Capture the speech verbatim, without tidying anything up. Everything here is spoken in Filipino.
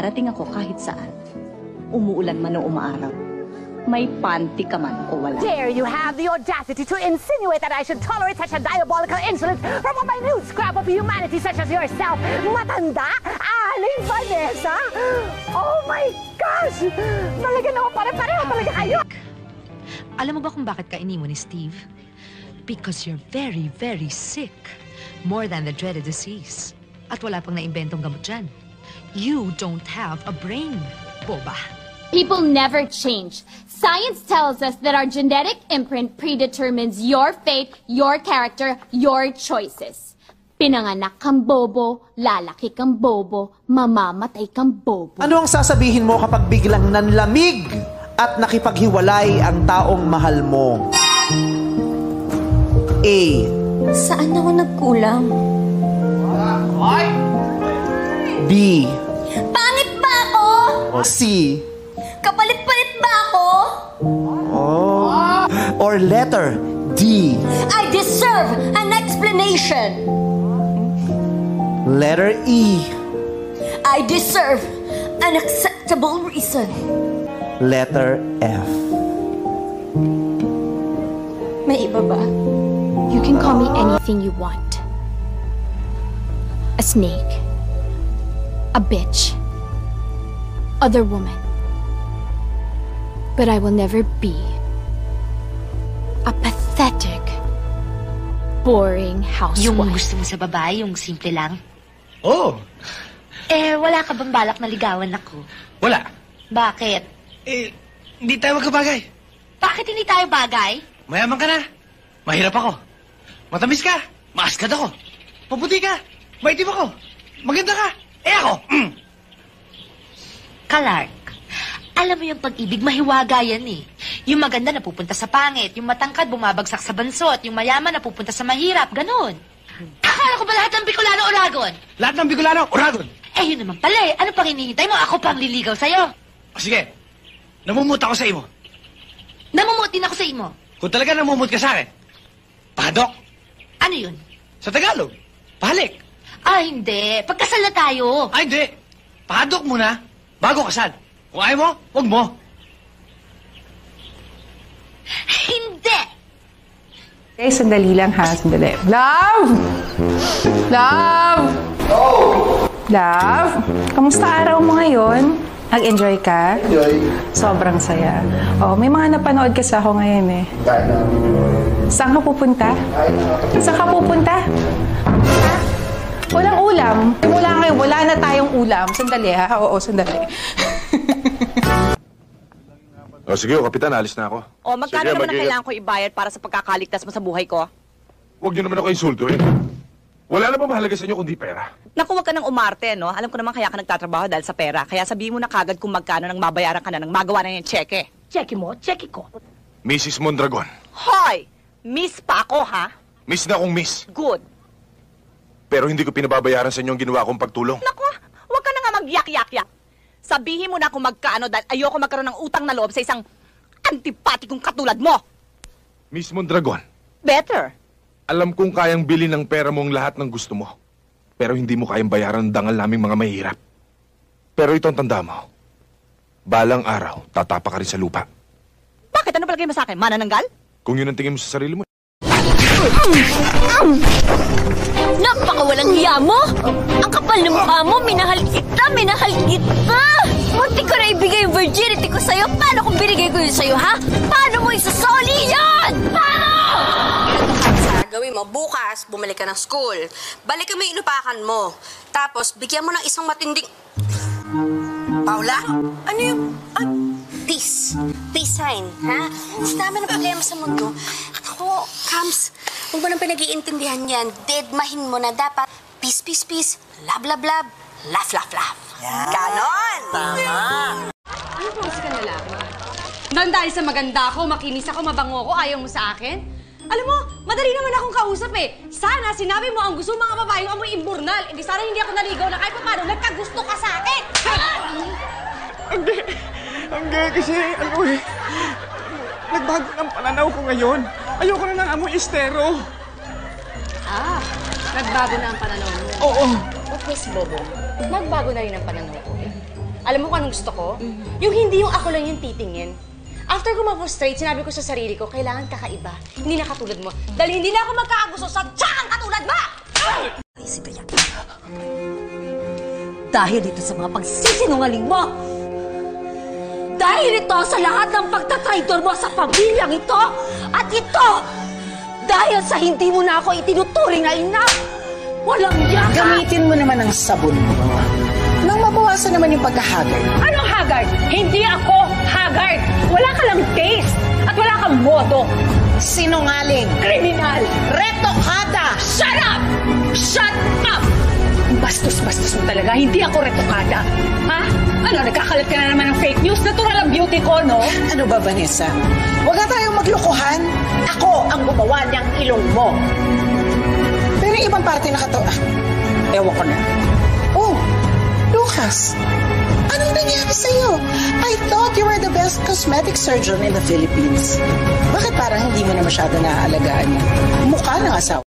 Darating ako kahit saan. Umuulan man o umaaraw. May panty ka man o wala. Dare you have the audacity to insinuate that I should tolerate such a diabolical insolence from a minute scrap of humanity such as yourself? Matanda? Aling Vanessa? Oh my gosh! Talaga naman pare-pareho talaga kayo! Alam mo ba kung bakit ka inimo ni Steve? Because you're very, very sick. More than the dreaded disease. At wala pang naimbentong gamot dyan. You don't have a brain, boba. People never change. Science tells us that our genetic imprint predetermines your fate, your character, your choices. Pinanganak kang bobo, lalaki kang bobo, mamamatay kang bobo. Ano ang sasabihin mo kapag biglang nanlamig at nakipaghiwalay ang taong mahal mo? A. Saan ako nagkulang? B. Pangit ba ako? C. Kapalit-palit ba ako? Oh. Or letter D. I deserve an explanation. Letter E. I deserve an acceptable reason. Letter F. May iba ba? You can call me anything you want. A snake. A bitch. Other woman. But I will never be a pathetic, boring housewife. Yung gusto mo sa babae, yung simple lang? Oo. Oh. Eh, wala ka bang balak na ligawan ako? Wala. Bakit? Eh, hindi tayo magkabagay. Bakit hindi tayo bagay? Mayaman ka na. Mahirap ako. Matamis ka. Maaskad ako. Paputi ka. Maitim ako. Maganda ka. Eh ako, mm. Clark, alam mo yung pag-ibig, mahiwaga yan eh. Yung maganda napupunta sa pangit, yung matangkad bumabagsak sa bansot, yung mayaman napupunta sa mahirap, ganun. Akala ko ba lahat ng Bicolano Oragon? Lahat ng Bicolano Oragon? Eh, yun naman pala eh. Ano pang hinihintay mo? Ako pang liligaw sa'yo. O sige, namumut ako sa imo. Namumut din ako sa imo. Kung talaga namumut ka sa akin, padok. Ano yun? Sa Tagalog, pahalik. Ah, hindi. Pagkasal na tayo. Ay, hindi. Padok muna, bago kasal. Kung ayaw mo, huwag mo. Hindi! Okay, sandali lang ha, sandali. Love! Love! Oh! Love! Kamusta araw mo ngayon? Nag-enjoy ka? Enjoy. Sobrang saya. Oh, may mga napanood kasi ako ngayon eh. Saan ka pupunta? Saan ka pupunta? Ha? Walang ulam. Simula ngayon, wala na tayong ulam. Sandali ha? Oo, sandali. O sige, o, Kapitan, alis na ako. O, magkano Sige, naman ang mag- kailangan ko ibayad para sa pagkakaligtas mo sa buhay ko? Huwag niyo naman ako insultuhin. Wala na ba mahalaga sa inyo kundi pera? Naku, wag ka ng umarte, no? Alam ko naman kaya ka nagtatrabaho dahil sa pera. Kaya sabihin mo na kagad kung magkano nang mabayaran ka na nang magawa na yung cheque. Cheque mo? Cheque ko. Missus Mondragon. Hoy! Miss pa ako, ha? Miss na akong miss. Good. Pero hindi ko pinababayaran sa inyo ang ginawa kong pagtulong. Naku, wag ka na nga mag-yak-yak-yak. Sabihin mo na kung magkano dahil ayoko magkaroon ng utang na loob sa isang antipatikong katulad mo. Miss Mondragon, Better. alam kong kayang bilhin ng pera mo ang lahat ng gusto mo. Pero hindi mo kayang bayaran ang dangal naming mga mahirap. Pero ito ang tanda mo. Balang araw, tatapa ka rin sa lupa. Bakit? Ano palagay mo sa akin? Manananggal? Kung yun ang tingin mo sa sarili mo. Napakawalang hiya mo! Ang kapal ng mukha mo, minahal kita, minahal kita! Munti ko na ibigay yung virginity ko sa'yo. Paano kung binigay ko yun sa'yo, ha? Paano mo isasoli yan? Paano? Gawin mo, bukas, bumalik ka ng school. Balik mo yung inupakan mo. Tapos, bigyan mo ng isang matinding... Paula? Ano yung... Ay, peace. Peace sign, ha? Mas dami ng problema sa mundo. Ako, Kams, huwag mo nang pinag-iintindihan yan. Deadmahin mo na dapat peace, peace, peace, love, love, love, laugh, laugh, laugh. Yan. Ganon! Tama. Ano po kasi kang lalaki? Nang dahil sa maganda ako, makinis ako, mabango ako, ayaw mo sa akin? Alam mo, madali naman akong kausap eh. Sana sinabi mo ang gusto mga babaeng amoy imburnal. Hindi sana hindi ako naligaw na kahit pa paano nagkagusto ka sa akin. Hindi. Hindi kasi, ano eh, nagbago ng pananaw ko ngayon. Ayoko na ng amoy estero. Ah, nagbago na ang pananaw mo. Oo. Of course, Bobo. Nagbago na rin ang pananaw ko eh. Alam mo kung anong gusto ko? Yung hindi yung ako lang yung titingin. After ko ma-frustrate, sinabi ko sa sarili ko, kailangan kakaiba. Hindi na katulad mo. Dahil hindi na ako magkakagusto sa tsakang katulad mo! Ay, si Bea. Dahil dito sa mga pagsisinungaling mo! Dahil ito sa lahat ng pagtatraidor mo sa pamilyang ito! At ito! Dahil sa hindi mo na ako itinuturing na ina! Walang yaka! Gamitin mo naman ang sabon mo. Nang mabawasan naman yung pagkahagard. Anong hagard? Hindi ako hagard! Wala ka lang taste! At wala kang modo! Sinungaling! Kriminal! Retokada! Shut up! Shut up! Bastos-bastos mo talaga. Hindi ako retokada. Ha? Ano, nagkakalat ka na naman ng fake news? Natural ang beauty ko, no? Ano ba, Vanessa? Huwag na tayong maglokohan. Ako ang gumawa niyang ilong mo. Pero yung ibang parte na kato... Ah, ewan ko na. Oh, Lucas, anong nangyari sa'yo? I thought you were the best cosmetic surgeon in the Philippines. Bakit parang hindi mo na masyado naaalagaan yan? Mukha ng asawa.